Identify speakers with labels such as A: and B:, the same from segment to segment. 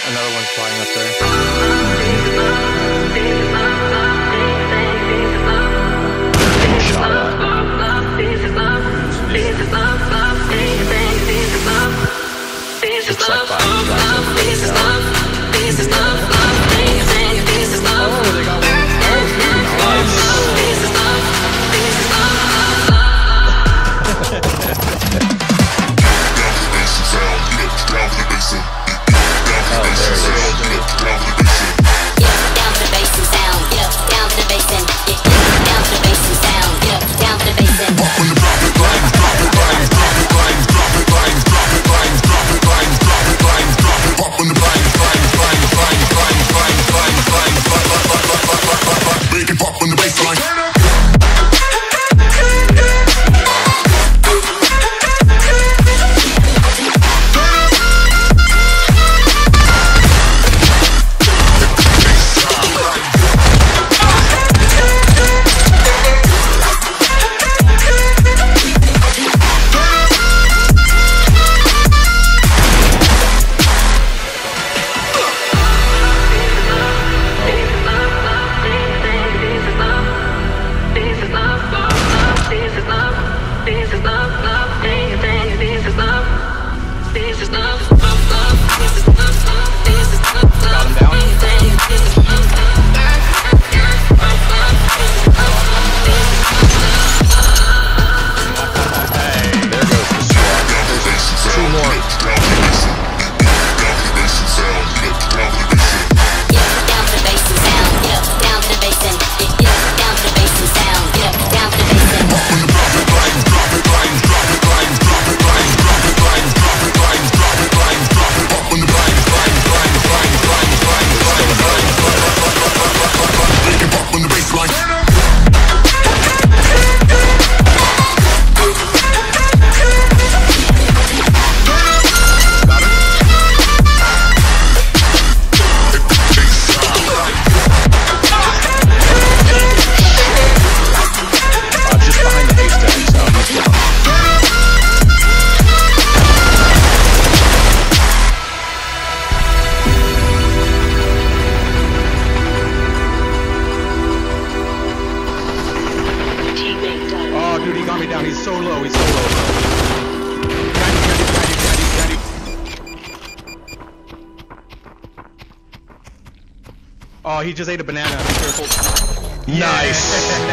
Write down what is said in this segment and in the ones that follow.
A: Another one's flying up there. Shot at. Looks like five guys over there. Oh, they got one. Dude, he got me down. He's so low. He's so low. Daddy. Oh, he just ate a banana. Be careful.
B: Nice.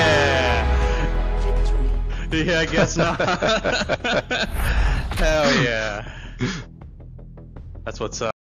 A: Yeah, I guess not. Hell yeah. That's what's up.